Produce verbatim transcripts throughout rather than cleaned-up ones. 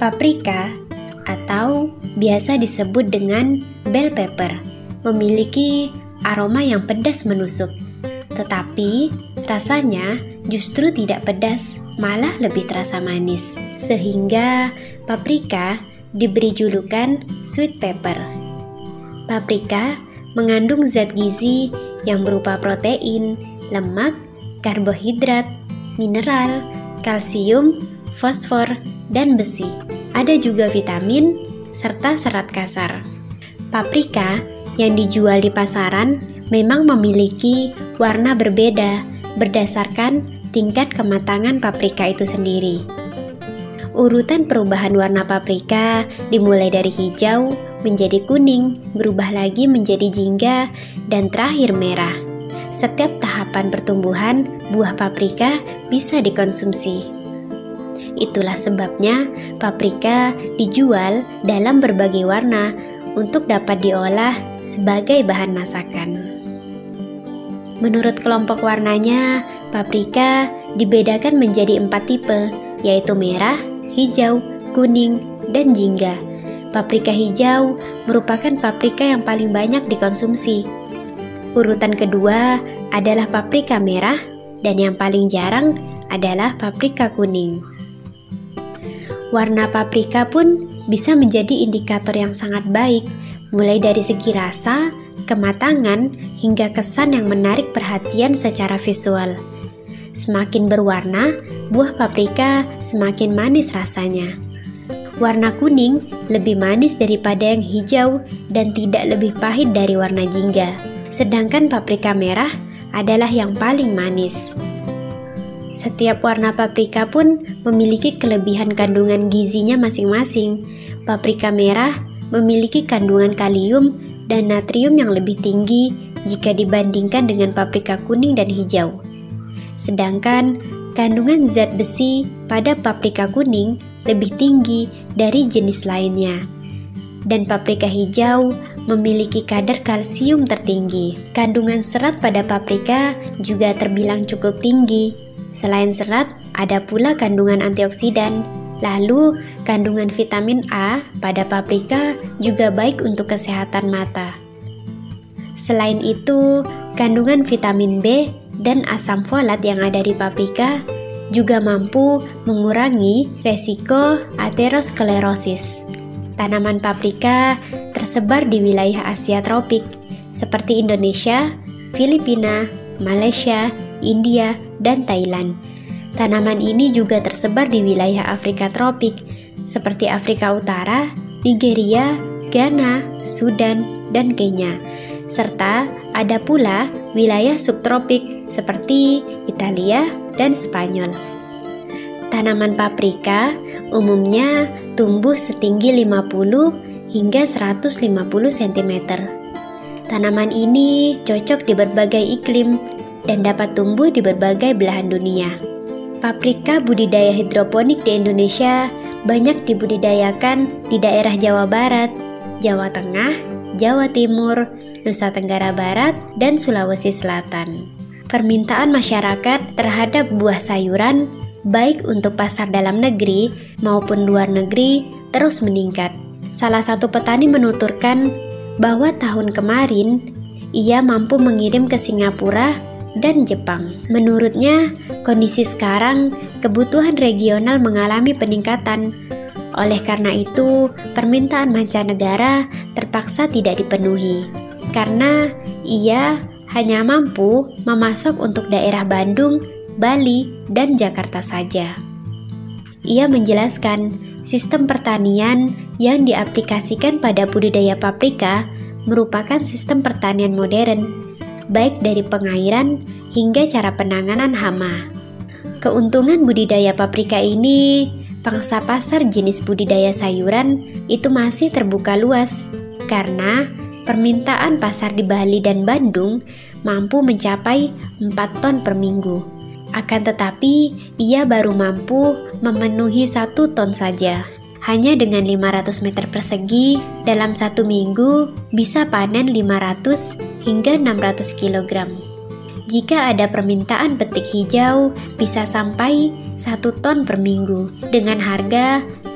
Paprika atau biasa disebut dengan bell pepper memiliki aroma yang pedas menusuk. Tetapi rasanya justru tidak pedas, malah lebih terasa manis. Sehingga paprika diberi julukan sweet pepper. Paprika mengandung zat gizi yang berupa protein, lemak, karbohidrat, mineral, kalsium, fosfor, dan besi. Ada juga vitamin serta serat kasar. Paprika yang dijual di pasaran memang memiliki warna berbeda berdasarkan tingkat kematangan paprika itu sendiri. Urutan perubahan warna paprika dimulai dari hijau menjadi kuning, berubah lagi menjadi jingga, dan terakhir merah. Setiap tahapan pertumbuhan buah paprika bisa dikonsumsi. Itulah sebabnya paprika dijual dalam berbagai warna untuk dapat diolah sebagai bahan masakan. Menurut kelompok warnanya, paprika dibedakan menjadi empat tipe, yaitu merah, hijau, kuning, dan jingga. Paprika hijau merupakan paprika yang paling banyak dikonsumsi. Urutan kedua adalah paprika merah, dan yang paling jarang adalah paprika kuning. Warna paprika pun bisa menjadi indikator yang sangat baik, mulai dari segi rasa, kematangan, hingga kesan yang menarik perhatian secara visual. Semakin berwarna, buah paprika semakin manis rasanya. Warna kuning lebih manis daripada yang hijau dan tidak lebih pahit dari warna jingga. Sedangkan paprika merah adalah yang paling manis. Setiap warna paprika pun memiliki kelebihan kandungan gizinya masing-masing. Paprika merah memiliki kandungan kalium dan natrium yang lebih tinggi jika dibandingkan dengan paprika kuning dan hijau. Sedangkan kandungan zat besi pada paprika kuning lebih tinggi dari jenis lainnya. Dan paprika hijau memiliki kadar kalsium tertinggi. Kandungan serat pada paprika juga terbilang cukup tinggi. Selain serat, ada pula kandungan antioksidan. Lalu, kandungan vitamin A pada paprika juga baik untuk kesehatan mata. Selain itu, kandungan vitamin B dan asam folat yang ada di paprika juga mampu mengurangi resiko aterosklerosis. Tanaman paprika tersebar di wilayah Asia tropik seperti Indonesia, Filipina, Malaysia, India, dan Thailand. Tanaman ini juga tersebar di wilayah Afrika tropik seperti Afrika Utara, Nigeria, Ghana, Sudan, dan Kenya. Serta ada pula wilayah subtropik seperti Italia dan Spanyol. Tanaman paprika umumnya tumbuh setinggi lima puluh hingga seratus lima puluh sentimeter. Tanaman ini cocok di berbagai iklim dan dapat tumbuh di berbagai belahan dunia. Paprika budidaya hidroponik di Indonesia banyak dibudidayakan di daerah Jawa Barat, Jawa Tengah, Jawa Timur, Nusa Tenggara Barat, dan Sulawesi Selatan. Permintaan masyarakat terhadap buah sayuran, baik untuk pasar dalam negeri maupun luar negeri, terus meningkat. Salah satu petani menuturkan bahwa tahun kemarin ia mampu mengirim ke Singapura dan Jepang. Menurutnya, kondisi sekarang kebutuhan regional mengalami peningkatan. Oleh karena itu, permintaan mancanegara terpaksa tidak dipenuhi karena ia hanya mampu memasok untuk daerah Bandung, Bali, dan Jakarta saja. Ia menjelaskan, sistem pertanian yang diaplikasikan pada budidaya paprika merupakan sistem pertanian modern, baik dari pengairan hingga cara penanganan hama. Keuntungan budidaya paprika ini, pangsa pasar jenis budidaya sayuran itu masih terbuka luas karena permintaan pasar di Bali dan Bandung mampu mencapai empat ton per minggu. Akan tetapi, ia baru mampu memenuhi satu ton saja. Hanya dengan lima ratus meter persegi, dalam satu minggu bisa panen lima ratus hingga enam ratus kilogram. Jika ada permintaan petik hijau, bisa sampai satu ton per minggu dengan harga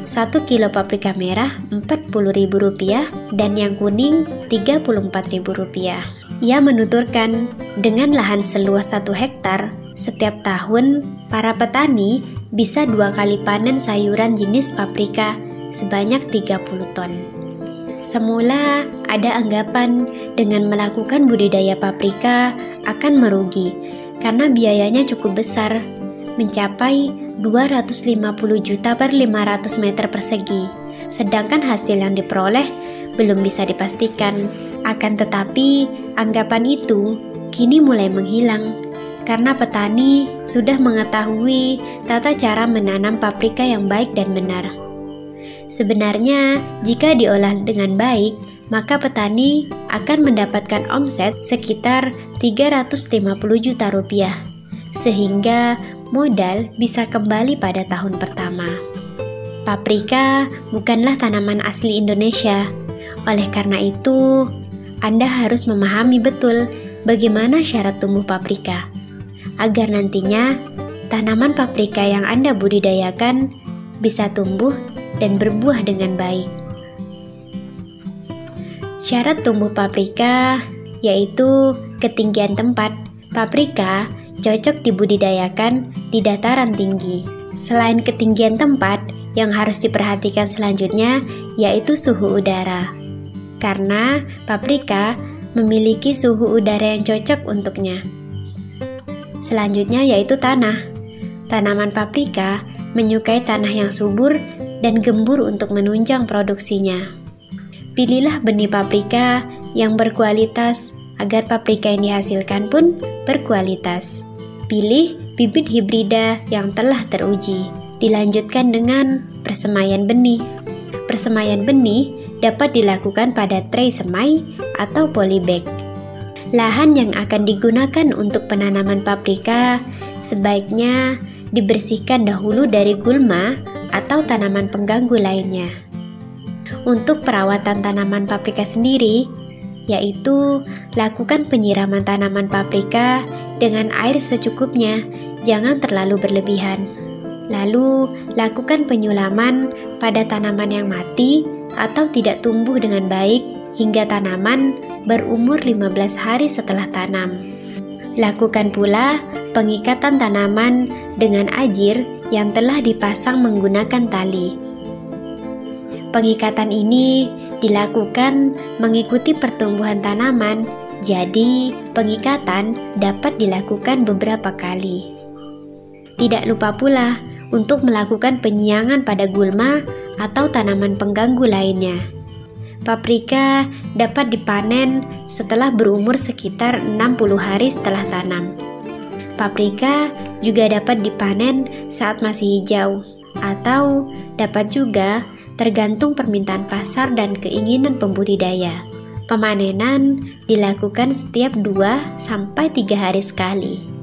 satu kilo paprika merah empat puluh ribu rupiah dan yang kuning tiga puluh empat ribu rupiah. Ia menuturkan, dengan lahan seluas satu hektar, setiap tahun para petani bisa dua kali panen sayuran jenis paprika sebanyak tiga puluh ton. Semula ada anggapan dengan melakukan budidaya paprika akan merugi karena biayanya cukup besar, mencapai dua ratus lima puluh juta per lima ratus meter persegi, sedangkan hasil yang diperoleh belum bisa dipastikan. Akan tetapi, anggapan itu kini mulai menghilang karena petani sudah mengetahui tata cara menanam paprika yang baik dan benar. Sebenarnya, jika diolah dengan baik, maka petani akan mendapatkan omset sekitar tiga ratus lima puluh juta rupiah, sehingga modal bisa kembali pada tahun pertama. Paprika bukanlah tanaman asli Indonesia. Oleh karena itu, Anda harus memahami betul bagaimana syarat tumbuh paprika, agar nantinya tanaman paprika yang Anda budidayakan bisa tumbuh dan berbuah dengan baik. Syarat tumbuh paprika yaitu ketinggian tempat. Paprika cocok dibudidayakan di dataran tinggi. Selain ketinggian tempat, yang harus diperhatikan selanjutnya yaitu suhu udara. Karena paprika memiliki suhu udara yang cocok untuknya. Selanjutnya yaitu tanah. Tanaman paprika menyukai tanah yang subur dan gembur untuk menunjang produksinya. Pilihlah benih paprika yang berkualitas agar paprika yang dihasilkan pun berkualitas. Pilih bibit hibrida yang telah teruji. Dilanjutkan dengan persemaian benih. Persemaian benih dapat dilakukan pada tray semai atau polybag. Lahan yang akan digunakan untuk penanaman paprika sebaiknya dibersihkan dahulu dari gulma atau tanaman pengganggu lainnya. Untuk perawatan tanaman paprika sendiri, yaitu lakukan penyiraman tanaman paprika dengan air secukupnya, jangan terlalu berlebihan. Lalu, lakukan penyulaman pada tanaman yang mati atau tidak tumbuh dengan baik hingga tanaman berumur lima belas hari setelah tanam. Lakukan pula pengikatan tanaman dengan ajir yang telah dipasang menggunakan tali. Pengikatan ini dilakukan mengikuti pertumbuhan tanaman, jadi pengikatan dapat dilakukan beberapa kali. Tidak lupa pula untuk melakukan penyiangan pada gulma atau tanaman pengganggu lainnya. Paprika dapat dipanen setelah berumur sekitar enam puluh hari setelah tanam. Paprika juga dapat dipanen saat masih hijau, atau dapat juga tergantung permintaan pasar dan keinginan pembudidaya. Pemanenan dilakukan setiap dua sampai tiga hari sekali.